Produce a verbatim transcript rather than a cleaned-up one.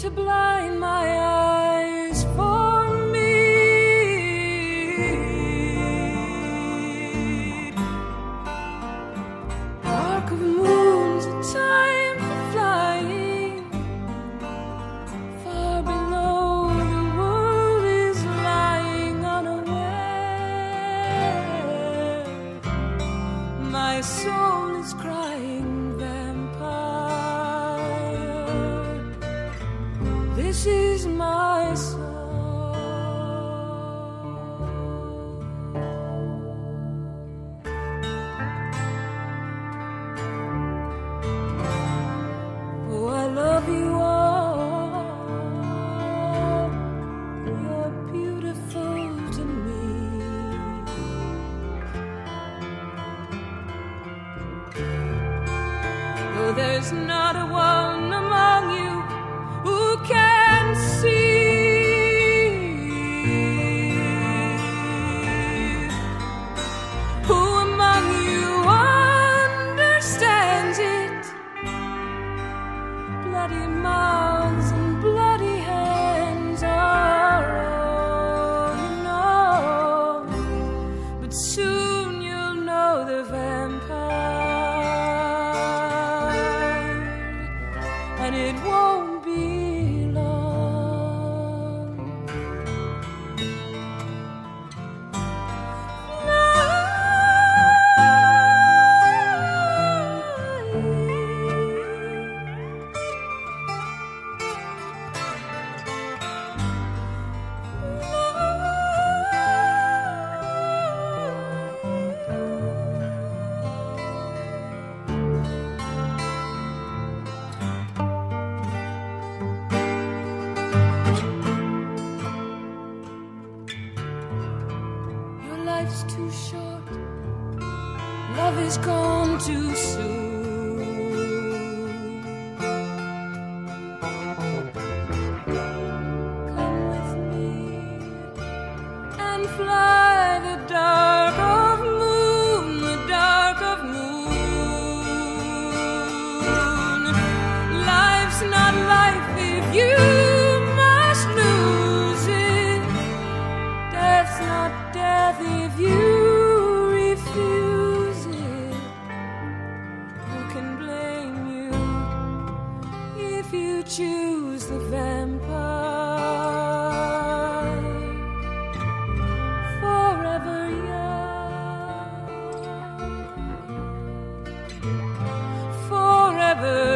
to blind my eyes for me. Dark of moons, a time for flying. Far below, the world is lying unaware. My soul is crying, vampire. This is my song. Oh, I love you all. You're beautiful to me. Though there's not a one among you who can see. Who among you understands it? Bloody mouths and bloody hands are all you know. But soon you'll know the vampire, and it won't be long. Your life's too short. Love is gone too soon. Come with me and fly the dark of moon, the dark of moon. Life's not life if you must lose it. Death's not death if you refuse it. Who can blame you if you choose the vampire? Forever young, forever